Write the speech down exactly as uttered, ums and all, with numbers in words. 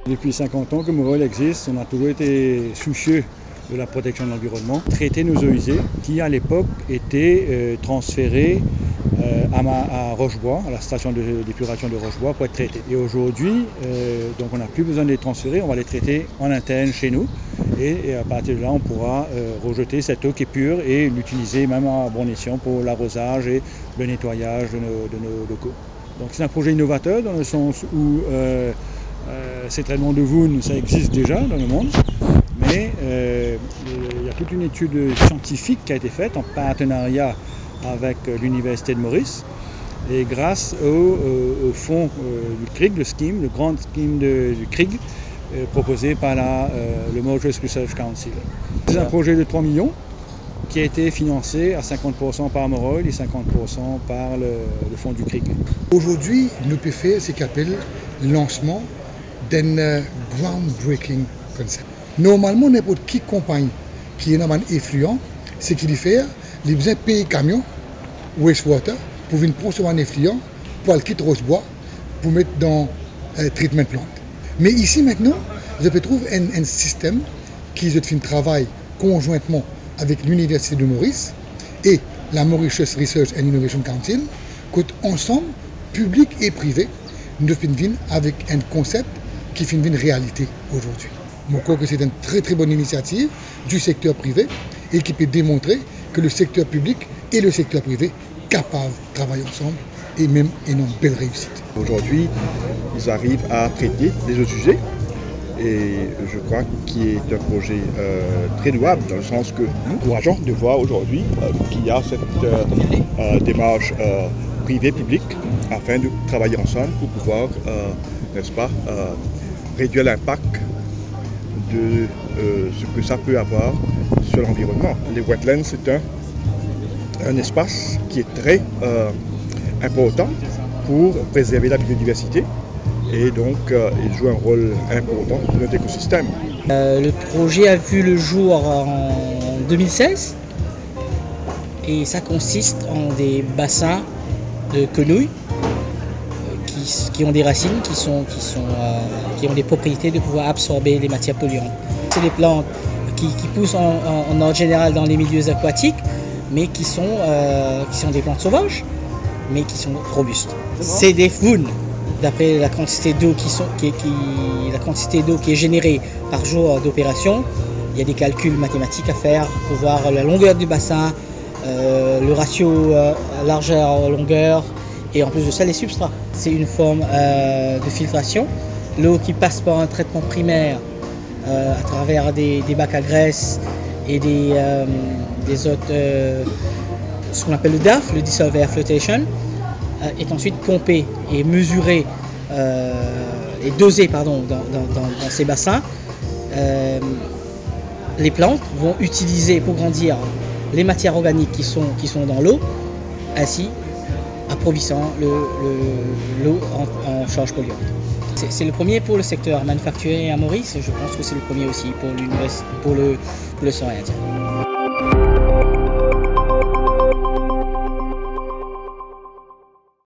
Depuis cinquante ans que Morol existe, on a toujours été soucieux de la protection de l'environnement. Traiter nos eaux usées qui à l'époque étaient euh, transférées euh, à, ma, à Rochebois, à la station de d'épuration de Rochebois pour être traitées. Et aujourd'hui, euh, donc on n'a plus besoin de les transférer, on va les traiter en interne chez nous. Et, et à partir de là, on pourra euh, rejeter cette eau qui est pure et l'utiliser même à bon escient pour l'arrosage et le nettoyage de nos, de nos locaux. Donc c'est un projet innovateur dans le sens où euh, euh, ces traitements de Voon, ça existe déjà dans le monde. Mais euh, il y a toute une étude scientifique qui a été faite en partenariat avec l'Université de Maurice et grâce au, au, au fonds euh, du C R I G, le scheme, le grand scheme de, du C R I G euh, proposé par la, euh, le Mauritius Research Council. C'est un projet de trois millions qui a été financé à cinquante pour cent par Morol et cinquante pour cent par le, le fonds du C R I G. Aujourd'hui, nous pouvons faire ce qu'on appelle le lancement d'un uh, groundbreaking concept. Normalement, n'importe qui compagnie qui est un effluent, ce qu'il fait, il a besoin de payer un camion, wastewater, pour venir prendre un effluent, pour le quitter Rochebois, pour mettre dans euh, treatment plant. Mais ici maintenant, je peux trouver un, un système qui fait un travail conjointement avec l'Université de Maurice et la Mauritius Research and Innovation Council, que ensemble, public et privé, nous devons avec un concept qui fait une réalité aujourd'hui. Je crois que c'est une très très bonne initiative du secteur privé et qui peut démontrer que le secteur public et le secteur privé sont capables de travailler ensemble et même une belle réussite. Aujourd'hui, ils arrivent à traiter les eaux usées et je crois qu'il est un projet euh, très louable dans le sens que nous encourageons de voir aujourd'hui euh, qu'il y a cette euh, euh, démarche euh, privée-publique afin de travailler ensemble pour pouvoir, euh, n'est-ce pas, euh, réduire l'impact de euh, ce que ça peut avoir sur l'environnement. Les wetlands, c'est un, un espace qui est très euh, important pour préserver la biodiversité et donc euh, il joue un rôle important dans notre écosystème. Euh, le projet a vu le jour en deux mille seize et ça consiste en des bassins de quenouilles qui, qui ont des racines qui, sont, qui, sont, euh, qui ont des propriétés de pouvoir absorber les matières polluantes. C'est des plantes qui, qui poussent en, en, en ordre général dans les milieux aquatiques, mais qui sont, euh, qui sont des plantes sauvages, mais qui sont robustes. C'est des faunes. D'après la quantité d'eau qui, sont, qui, qui, la quantité d'eau qui est générée par jour d'opération, il y a des calculs mathématiques à faire pour voir la longueur du bassin, euh, le ratio euh, largeur-longueur et en plus de ça les substrats. C'est une forme euh, de filtration. L'eau qui passe par un traitement primaire euh, à travers des, des bacs à graisse et des, euh, des autres, euh, ce qu'on appelle le D A F, le Dissolved Air Flotation, est ensuite pompé et mesuré euh, et dosé pardon, dans, dans, dans, dans ces bassins. Euh, les plantes vont utiliser pour grandir les matières organiques qui sont, qui sont dans l'eau, ainsi approvissant l'eau en, en charge polluante. C'est le premier pour le secteur manufacturier à Maurice et je pense que c'est le premier aussi pour, pour le, pour le Océan Indien.